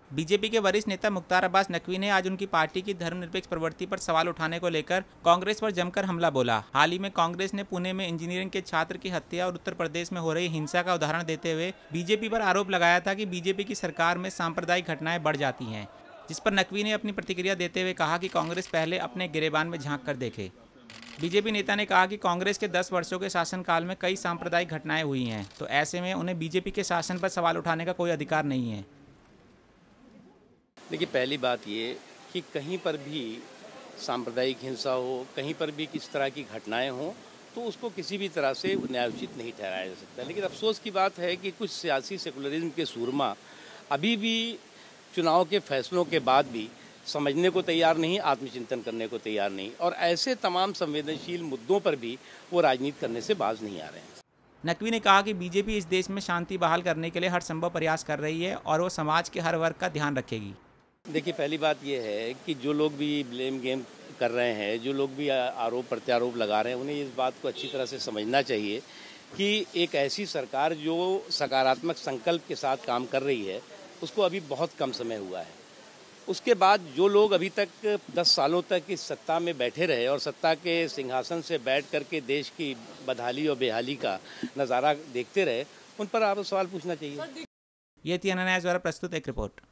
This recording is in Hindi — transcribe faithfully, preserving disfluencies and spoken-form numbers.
बीजेपी के वरिष्ठ नेता मुख्तार अब्बास नकवी ने आज उनकी पार्टी की धर्मनिरपेक्ष प्रवृत्ति पर सवाल उठाने को लेकर कांग्रेस पर जमकर हमला बोला। हाल ही में कांग्रेस ने पुणे में इंजीनियरिंग के छात्र की हत्या और उत्तर प्रदेश में हो रही हिंसा का उदाहरण देते हुए बीजेपी पर आरोप लगाया था कि बीजेपी की सरकार में सांप्रदायिक घटनाएं बढ़ जाती हैं, जिस पर नकवी ने अपनी प्रतिक्रिया देते हुए कहा कि कांग्रेस पहले अपने गिरेबान में झांक कर देखे। बीजेपी नेता ने कहा कि कांग्रेस के दस वर्षों के शासनकाल में कई सांप्रदायिक घटनाएं हुई हैं, तो ऐसे में उन्हें बीजेपी के शासन पर सवाल उठाने का कोई अधिकार नहीं है। देखिए, पहली बात ये कि कहीं पर भी सांप्रदायिक हिंसा हो, कहीं पर भी किस तरह की घटनाएं हों, तो उसको किसी भी तरह से न्यायोचित नहीं ठहराया जा सकता। लेकिन अफसोस की बात है कि कुछ सियासी सेकुलरिज्म के सूरमा अभी भी चुनाव के फैसलों के बाद भी समझने को तैयार नहीं, आत्मचिंतन करने को तैयार नहीं, और ऐसे तमाम संवेदनशील मुद्दों पर भी वो राजनीति करने से बाज नहीं आ रहे हैं। नकवी ने कहा कि बीजेपी इस देश में शांति बहाल करने के लिए हर संभव प्रयास कर रही है और वो समाज के हर वर्ग का ध्यान रखेगी। देखिए, पहली बात यह है कि जो लोग भी ब्लेम गेम कर रहे हैं, जो लोग भी आरोप प्रत्यारोप लगा रहे हैं, उन्हें इस बात को अच्छी तरह से समझना चाहिए कि एक ऐसी सरकार जो सकारात्मक संकल्प के साथ काम कर रही है, उसको अभी बहुत कम समय हुआ है। उसके बाद जो लोग अभी तक दस सालों तक इस सत्ता में बैठे रहे और सत्ता के सिंहासन से बैठ करके देश की बदहाली और बेहाली का नज़ारा देखते रहे, उन पर आप सवाल पूछना चाहिए। ये थी अनन्या द्वारा प्रस्तुत एक रिपोर्ट।